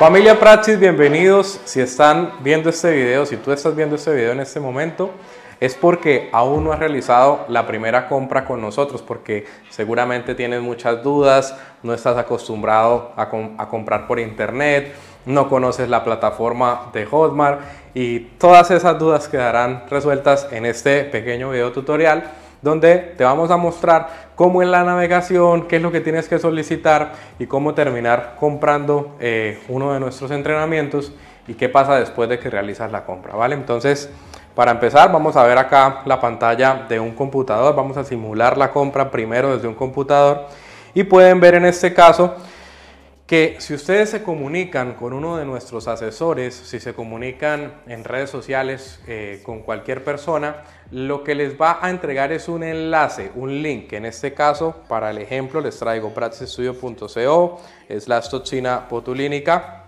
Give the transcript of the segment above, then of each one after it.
Familia Praxis, bienvenidos. Si están viendo este video, si tú estás viendo este video en este momento, es porque aún no has realizado la primera compra con nosotros, porque seguramente tienes muchas dudas, no estás acostumbrado a comprar por internet, no conoces la plataforma de Hotmart y todas esas dudas quedarán resueltas en este pequeño video tutorial, donde te vamos a mostrar cómo en la navegación, qué es lo que tienes que solicitar y cómo terminar comprando uno de nuestros entrenamientos y qué pasa después de que realizas la compra, ¿vale? Entonces, para empezar, vamos a ver acá la pantalla de un computador. Vamos a simular la compra primero desde un computador y pueden ver en este caso que si ustedes se comunican con uno de nuestros asesores, si se comunican en redes sociales con cualquier persona, lo que les va a entregar es un enlace, un link. En este caso, para el ejemplo, les traigo praxistudio.co/toxina-botulínica,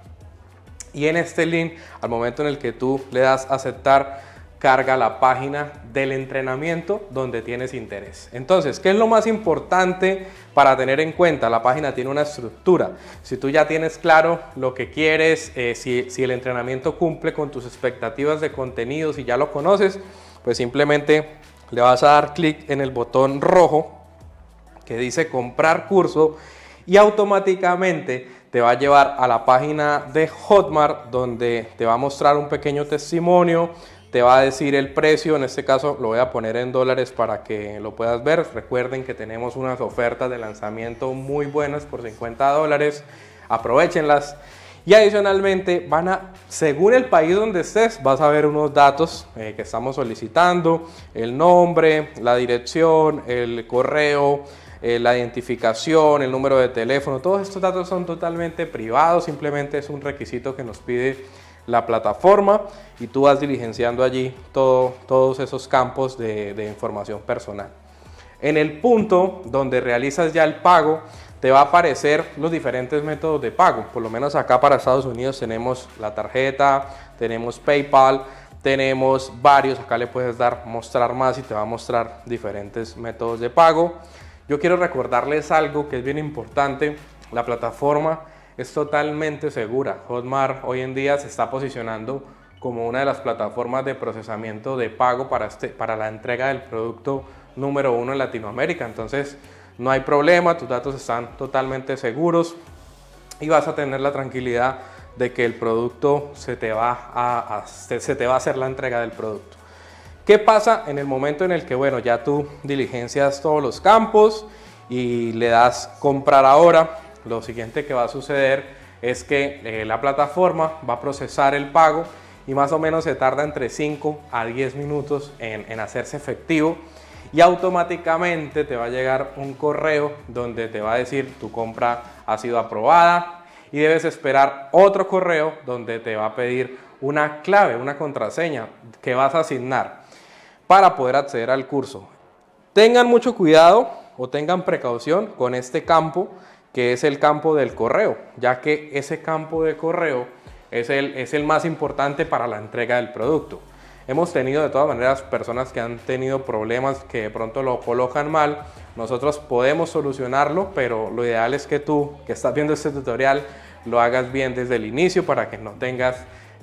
y en este link, al momento en el que tú le das aceptar, carga la página del entrenamiento donde tienes interés. Entonces, ¿qué es lo más importante para tener en cuenta? La página tiene una estructura. Si tú ya tienes claro lo que quieres, si el entrenamiento cumple con tus expectativas de contenido, si ya lo conoces, pues simplemente le vas a dar clic en el botón rojo que dice comprar curso y automáticamente te va a llevar a la página de Hotmart, donde te va a mostrar un pequeño testimonio, te va a decir el precio. En este caso lo voy a poner en dólares para que lo puedas ver. Recuerden que tenemos unas ofertas de lanzamiento muy buenas por $50, aprovechenlas. Y adicionalmente según el país donde estés, vas a ver unos datos que estamos solicitando: el nombre, la dirección, el correo, la identificación, el número de teléfono. Todos estos datos son totalmente privados, simplemente es un requisito que nos pide la plataforma y tú vas diligenciando allí todos esos campos de información personal. En el punto donde realizas ya el pago, te va a aparecer los diferentes métodos de pago. Por lo menos acá para Estados Unidos tenemos la tarjeta, tenemos PayPal, tenemos varios. Acá le puedes mostrar más y te va a mostrar diferentes métodos de pago. Yo quiero recordarles algo que es bien importante: la plataforma es totalmente segura. Hotmart hoy en día se está posicionando como una de las plataformas de procesamiento de pago para la entrega del producto número 1 en Latinoamérica. Entonces no hay problema, tus datos están totalmente seguros y vas a tener la tranquilidad de que el producto se te va a hacer la entrega del producto. ¿Qué pasa en el momento en el que, bueno, ya tú diligencias todos los campos y le das comprar ahora? Lo siguiente que va a suceder es que la plataforma va a procesar el pago y más o menos se tarda entre 5 a 10 minutos en hacerse efectivo, y automáticamente te va a llegar un correo donde te va a decir tu compra ha sido aprobada, y debes esperar otro correo donde te va a pedir una clave, una contraseña que vas a asignar para poder acceder al curso. Tengan mucho cuidado o tengan precaución con este campo, que es el campo del correo, ya que ese campo de correo es el más importante para la entrega del producto. Hemos tenido de todas maneras personas que han tenido problemas, que de pronto lo colocan mal. Nosotros podemos solucionarlo, pero lo ideal es que tú, que estás viendo este tutorial, lo hagas bien desde el inicio para que no tengas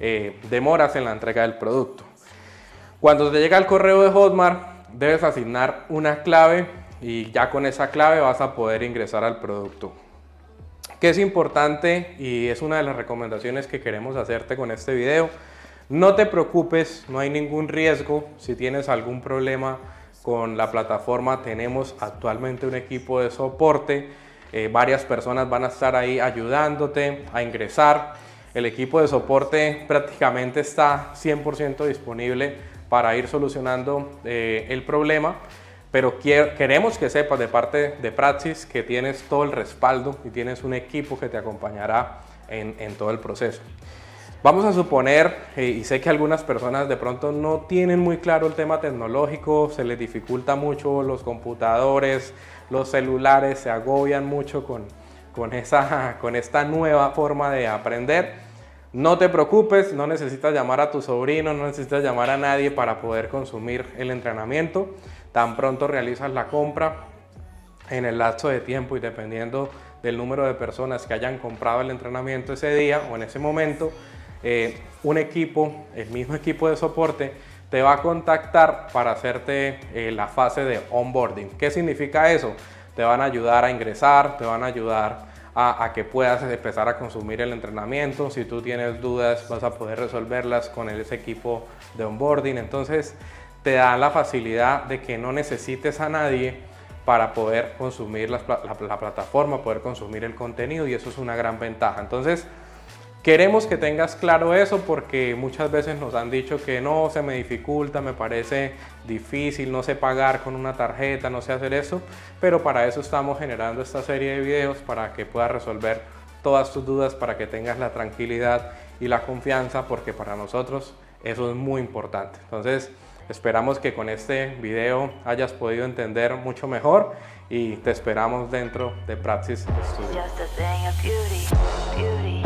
demoras en la entrega del producto. Cuando te llega el correo de Hotmart, debes asignar una clave y ya con esa clave vas a poder ingresar al producto. Que es importante y es una de las recomendaciones que queremos hacerte con este video: no te preocupes, no hay ningún riesgo. Si tienes algún problema con la plataforma, tenemos actualmente un equipo de soporte. Varias personas van a estar ahí ayudándote a ingresar. El equipo de soporte prácticamente está 100% disponible para ir solucionando el problema. Pero queremos que sepas de parte de Praxis que tienes todo el respaldo y tienes un equipo que te acompañará en todo el proceso. Vamos a suponer, y sé que algunas personas de pronto no tienen muy claro el tema tecnológico, se les dificulta mucho los computadores, los celulares, se agobian mucho con esta nueva forma de aprender. No te preocupes, no necesitas llamar a tu sobrino, no necesitas llamar a nadie para poder consumir el entrenamiento. Tan pronto realizas la compra, en el lapso de tiempo y dependiendo del número de personas que hayan comprado el entrenamiento ese día o en ese momento, un equipo, el mismo equipo de soporte, te va a contactar para hacerte la fase de onboarding. ¿Qué significa eso? Te van a ayudar a ingresar, te van a ayudar a que puedas empezar a consumir el entrenamiento. Si tú tienes dudas, vas a poder resolverlas con ese equipo de onboarding. Entonces te dan la facilidad de que no necesites a nadie para poder consumir la plataforma, poder consumir el contenido, y eso es una gran ventaja. Entonces queremos que tengas claro eso, porque muchas veces nos han dicho que no, se me dificulta, me parece difícil, no sé pagar con una tarjeta, no sé hacer eso, pero para eso estamos generando esta serie de videos, para que puedas resolver todas tus dudas, para que tengas la tranquilidad y la confianza, porque para nosotros eso es muy importante. Entonces esperamos que con este video hayas podido entender mucho mejor, y te esperamos dentro de Praxis Studio.